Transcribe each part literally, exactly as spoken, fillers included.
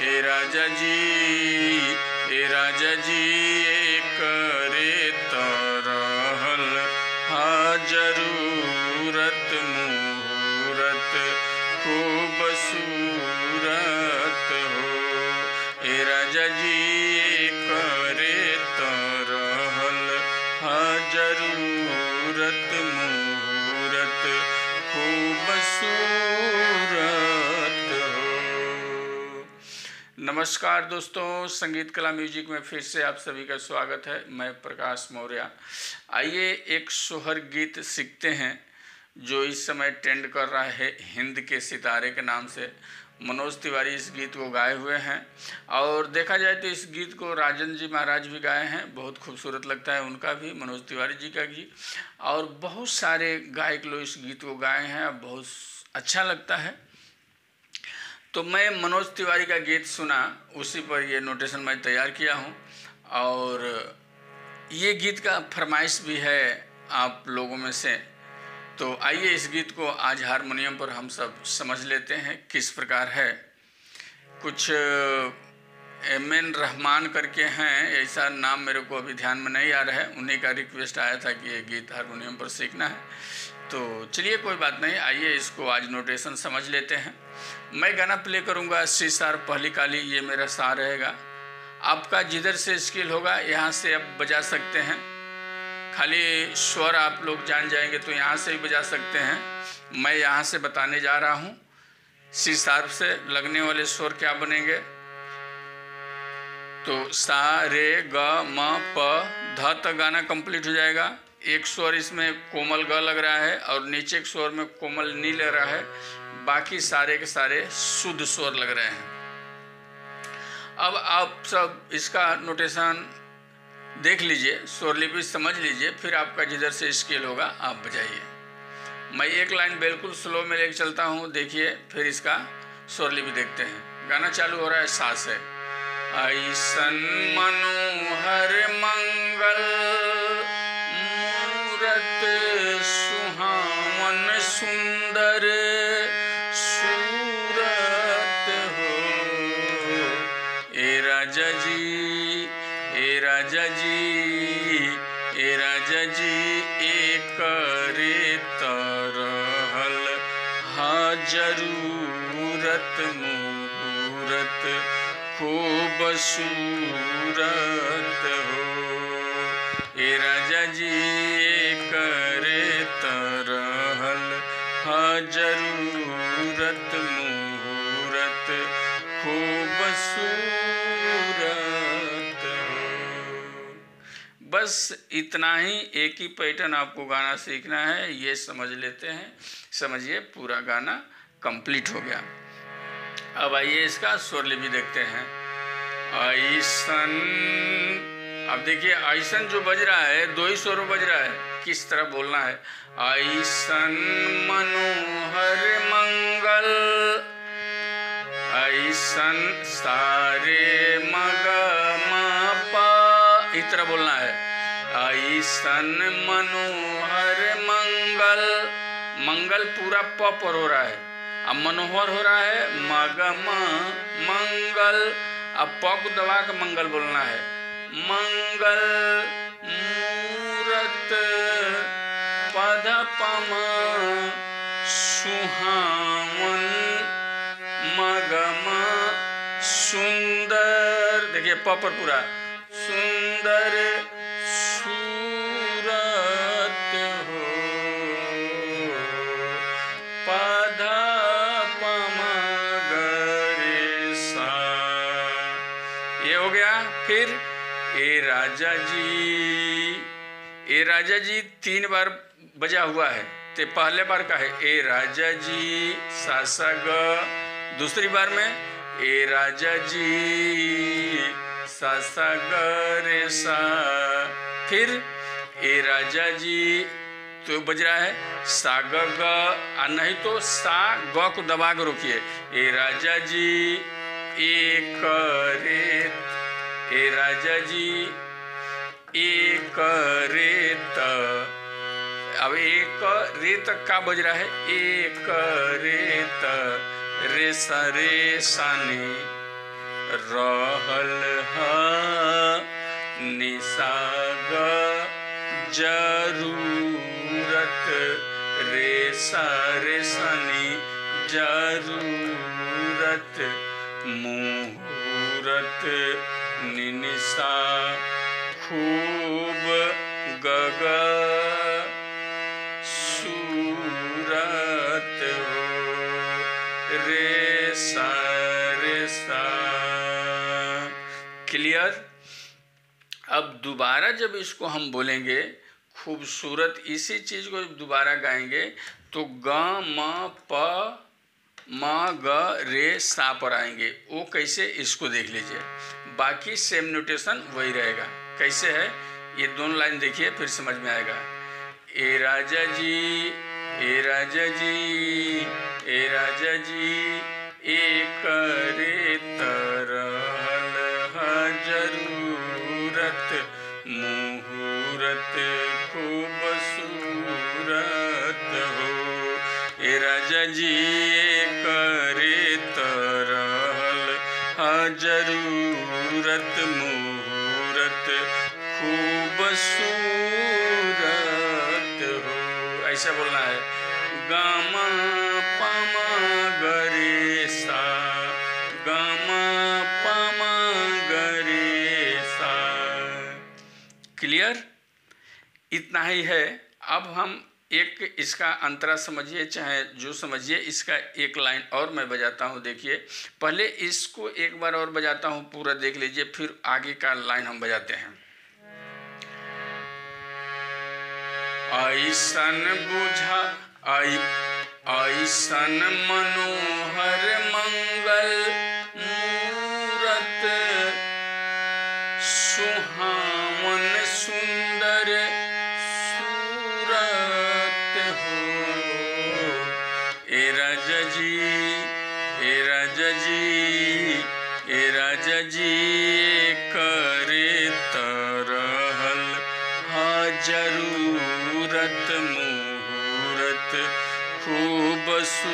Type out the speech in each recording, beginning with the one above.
ए राजा जी ए राजा जी एक रे तरहल हा जरूरत मुहूर्त खूब सूरत हो। ए राजा जी एक रे तरहल हा जरूरत मुहूर्त खूब सूरत हो। नमस्कार दोस्तों, संगीत कला म्यूजिक में फिर से आप सभी का स्वागत है। मैं प्रकाश मौर्य। आइए एक सोहर गीत सीखते हैं जो इस समय ट्रेंड कर रहा है, हिंद के सितारे के नाम से। मनोज तिवारी इस गीत को गाए हुए हैं और देखा जाए तो इस गीत को राजन जी महाराज भी गाए हैं। बहुत खूबसूरत लगता है उनका भी, मनोज तिवारी जी का गीत। और बहुत सारे गायक लोग इस गीत को गाए हैं और बहुत अच्छा लगता है। तो मैं मनोज तिवारी का गीत सुना, उसी पर ये नोटेशन मैं तैयार किया हूँ। और ये गीत का फरमाइश भी है आप लोगों में से। तो आइए इस गीत को आज हारमोनियम पर हम सब समझ लेते हैं किस प्रकार है। कुछ एम एन रहमान करके हैं, ऐसा नाम मेरे को अभी ध्यान में नहीं आ रहा है। उन्हीं का रिक्वेस्ट आया था कि ये गीत हारमोनियम पर सीखना है। तो चलिए कोई बात नहीं, आइए इसको आज नोटेशन समझ लेते हैं। मैं गाना प्ले करूँगा सी शार्प पहली काली, ये मेरा सा रहेगा। आपका जिधर से स्किल होगा यहाँ से आप बजा सकते हैं। खाली स्वर आप लोग जान जाएंगे तो यहाँ से भी बजा सकते हैं। मैं यहाँ से बताने जा रहा हूँ सी शार्प से लगने वाले स्वर क्या बनेंगे। तो सा रे ग म प ध तक गाना कंप्लीट हो जाएगा। एक स्वर इसमें कोमल ग लग रहा है और नीचे के स्वर में कोमल नी लग रहा है। बाकी सारे के सारे शुद्ध स्वर लग रहे हैं। अब आप सब इसका नोटेशन देख लीजिए, स्वरलिपि समझ लीजिए, फिर आपका जिधर से स्केल होगा आप बजाइए। मैं एक लाइन बिल्कुल स्लो में लेकर चलता हूँ, देखिए, फिर इसका स्वरलिपि देखते हैं। गाना चालू हो रहा है सा से। ऐसन मनोहर मंगल मूरत सुहावन सुंदर सूरत हो। ए राजा जी ए राजा जी ए राजा जी एक रे तरहल हा जरूरत मुहूर्त खूब सूरत हो। ए राजा जी एक रे तरहल हा जरूरत मुहूर्त खूब सूरत हो। बस इतना ही, एक ही पैटर्न आपको गाना सीखना है, ये समझ लेते हैं। समझिए पूरा गाना कंप्लीट हो गया। अब आइए इसका स्वरलिपि देखते हैं। ऐसन, अब देखिए ऐसन जो बज रहा है दो ही स्वर बज रहा है, किस तरह बोलना है। ऐसन मनोहर मंगल, ऐसन सारे मग म प, इस तरह बोलना है। ऐसन मनोहर मंगल, मंगल पूरा प पर हो रहा है। अब मनोहर हो रहा है मगम मंगल। अब प को दबा के मंगल बोलना है। मंगल मूरत पद पम सुहावन मगम सुंदर, देखिए प पर पूरा सुंदर सूरत हो। पद हो गया। फिर ए राजा जी, ए राजा जी तीन बार बजा हुआ है। तो पहले बार का है ए राजा जी सा सा ग, दूसरी बार में ए राजा जी सा सा ग रे सा। फिर ए राजा जी तो बज रहा है सा ग ग, और नहीं तो सा ग को दबा के रोकिए। ए राजा जी एक रे, ए राजा जी एक रे त। अब एक रे तक का बज रहा है, एक रे त रे सा रे सा नी। रहल ह निसाग जरूरत रे सा रे सनी जरूरत मुहूर्त निनिसा खूब गग सूरत हो रे सा रे सा। क्लियर? अब दोबारा जब इसको हम बोलेंगे खूबसूरत, इसी चीज को जब दोबारा गाएंगे तो ग म प म ग रे सा पर आएंगे। वो कैसे, इसको देख लीजिए। बाकी सेम नोटेशन वही रहेगा। कैसे है ये दोनों लाइन देखिए, फिर समझ में आएगा। ए राजा जी, ए राजा जी, ए राजा जी, एक रे तरहल ह जरूरत मुहूर्त खूब सूरत हो। ए राजा जी एक रे तरहल ह जरूरत मुहूर्त खूब सूरत हो। ऐसा बोलना है। गामा पामा गरे सा, गामा पामा गरे सा। क्लियर? इतना ही है। अब हम एक इसका अंतरा समझिए, चाहे जो समझिए। इसका एक लाइन और मैं बजाता हूँ, देखिए। पहले इसको एक बार और बजाता हूँ, पूरा देख लीजिए, फिर आगे का लाइन हम बजाते हैं। ऐसन बुझा आई ऐसन मनोहर मंगल मूरत सुहावन सुंदर सूरत हो। ए राजा जी, ए राजा जी, ए राजा जी, करे तरहल ह जरूरत मुहूर्त खूब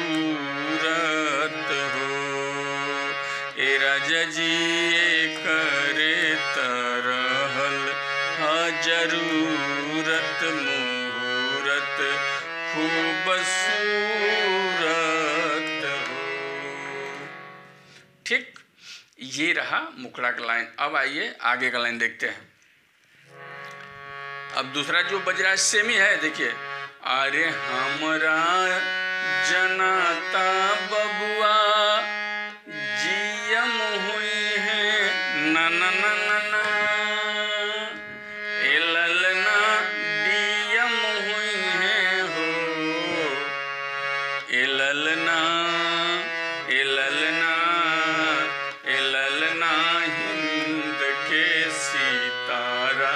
सूरत हो। ए राजा जी करे तरहल ह जरूरत मुहूर्त खूब सूरत हो। ठीक, ये रहा मुखड़ा का लाइन। अब आइए आगे का लाइन देखते हैं। अब दूसरा जो बज रहा है सेम ही है, देखिए। अरे हमरा जनाता बबुआ जियम हुई है ना ना ना ना ना, ए ललना दियम हुई है हो। ए ललना, ए ललना, ए ललना हिंद के सितारा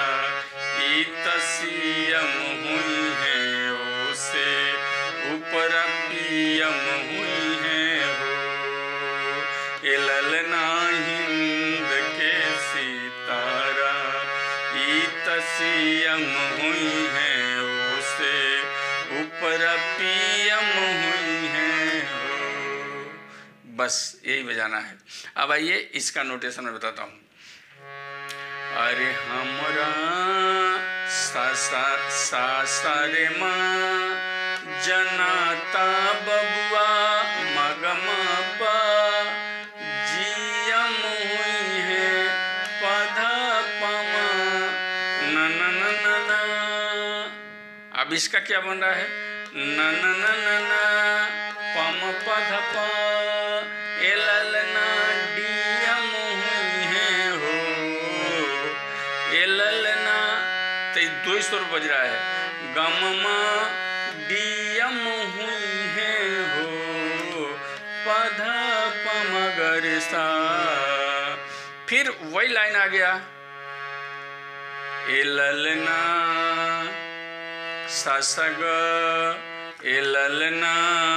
तसीयम हुई है उसे ऊपर पियम हुई है हो। ए ललना हिंद के सितारा ई तसीयम हुई है उसे ऊपर पियम हुई है हो। बस यही बजाना है। अब आइए इसका नोटेशन मैं बताता हूँ। अरे हमरा सा सा सा सा रे माँ जनाता बबुआ मगमा पा जियम हुई है पधा पमा न न न न न। अब इसका क्या बन रहा है? न न न न न पम पध पा ए ललना डियम हुई है हो। ए ललना तो दो स्वर बज रहा है। गममा डियम हुई है हो पधा पमगर सा। फिर वही लाइन आ गया। ए ललना सा सग ए ललना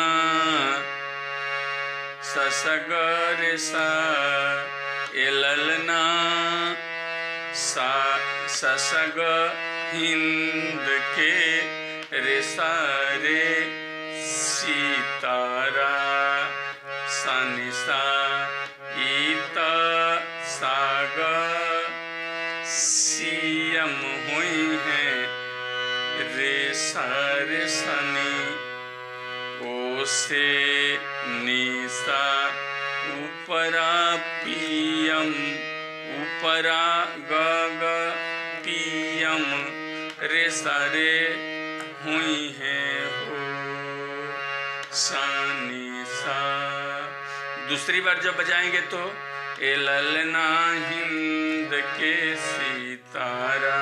सा सग रे सा ए ललना सा सा सग हिंद के रे सा रे सीतारा सा नि सा ईता ग सीयम हुई हैं रे सा रे सनी ओ से निसा ऊपरा पियम ऊपरा ग ग पियम रे सा रे हुई हैं हो सा नि सा। दूसरी बार जब बजाएंगे तो ए ललना हिंद के सितारा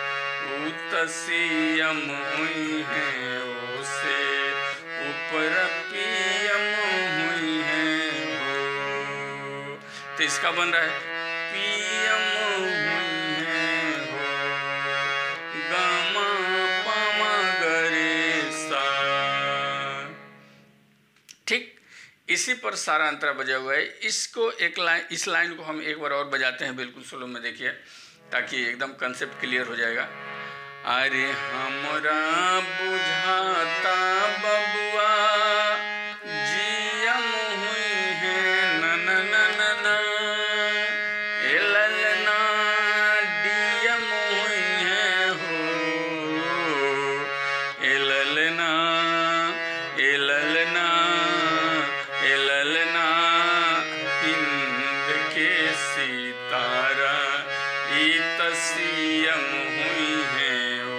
उतसियम हुई हैं ओ से ऊपर पियम हुई हैं हो। तो इसका बन रहा है पियम हुई हैं हो गामा पामा गरे सा। ठीक इसी पर सारा अंतरा बजा हुआ है। इसको एक लाइन इस लाइन को हम एक बार और बजाते हैं बिल्कुल स्लो में, देखिए, ताकि एकदम कंसेप्ट क्लियर हो जाएगा। अरे हमरा बुझाता बबुआ जियम हुई है न न न न न ए ललना डियम हुई है हो ए ललना ए ललना ए ललना हिंद के सितारा इतसियम हुई हैं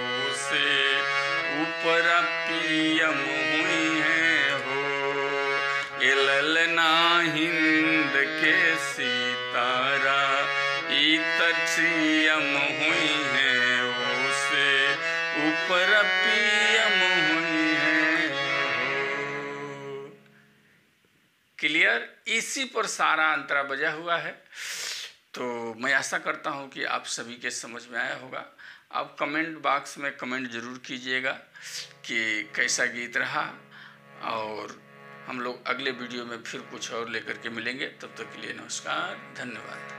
ऊपर पियम हुई हैं हो ए ललना हिंद के सितारा इतसियम हुई हैं हो से ऊपर पियम हुई हैं हो। क्लियर? इसी पर सारा अंतरा बजा हुआ है। तो मैं आशा करता हूँ कि आप सभी के समझ में आया होगा। आप कमेंट बॉक्स में कमेंट ज़रूर कीजिएगा कि कैसा गीत रहा, और हम लोग अगले वीडियो में फिर कुछ और लेकर के मिलेंगे। तब तक के लिए नमस्कार, धन्यवाद।